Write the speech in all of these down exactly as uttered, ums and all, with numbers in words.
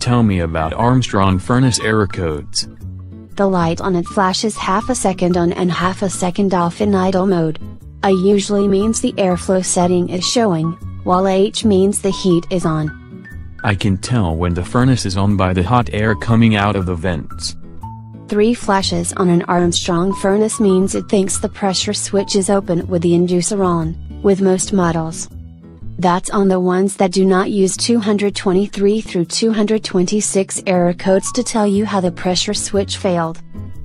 tell me about Armstrong furnace error codes? The light on it flashes half a second on and half a second off in idle mode. I usually means the airflow setting is showing, while H means the heat is on. I can tell when the furnace is on by the hot air coming out of the vents. Three flashes on an Armstrong furnace means it thinks the pressure switch is open with the inducer on, with most models. That's on the ones that do not use two twenty-three through two twenty-six error codes to tell you how the pressure switch failed.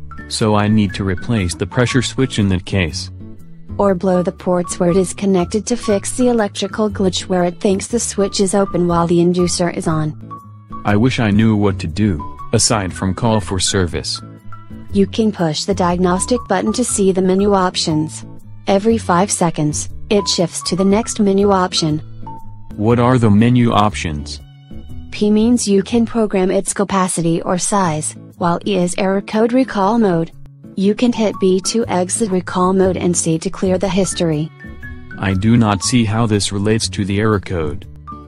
So I need to replace the pressure switch in that case. Or blow the ports where it is connected to fix the electrical glitch where it thinks the switch is open while the inducer is on. I wish I knew what to do, aside from call for service. You can push the diagnostic button to see the menu options. Every five seconds, it shifts to the next menu option. What are the menu options? P means you can program its capacity or size, while E is error code recall mode. You can hit B to exit recall mode and C to clear the history. I do not see how this relates to the error code.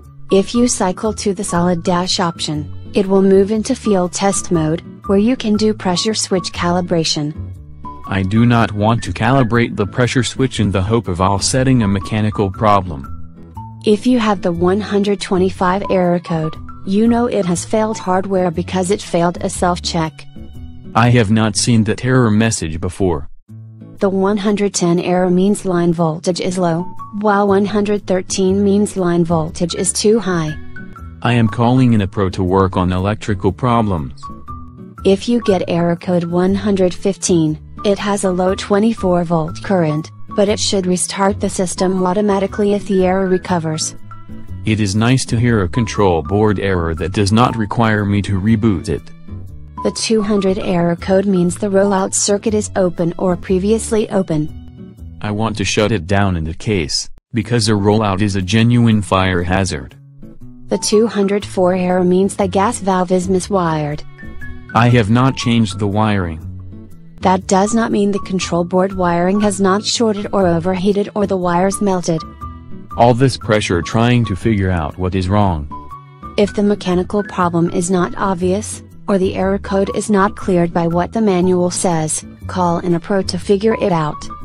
If you cycle to the solid dash option, it will move into field test mode, where you can do pressure switch calibration. I do not want to calibrate the pressure switch in the hope of offsetting a mechanical problem. If you have the one twenty-five error code, you know it has failed hardware because it failed a self-check. I have not seen that error message before. The one ten error means line voltage is low, while one thirteen means line voltage is too high. I am calling in a pro to work on electrical problems. If you get error code one fifteen, it has a low twenty-four volt current, but it should restart the system automatically if the error recovers. It is nice to hear a control board error that does not require me to reboot it. The two hundred error code means the rollout circuit is open or previously open. I want to shut it down in the case, because a rollout is a genuine fire hazard. The two hundred four error means the gas valve is miswired. I have not changed the wiring. That does not mean the control board wiring has not shorted or overheated or the wires melted. All this pressure trying to figure out what is wrong. If the mechanical problem is not obvious, or the error code is not cleared by what the manual says, call in a pro to figure it out.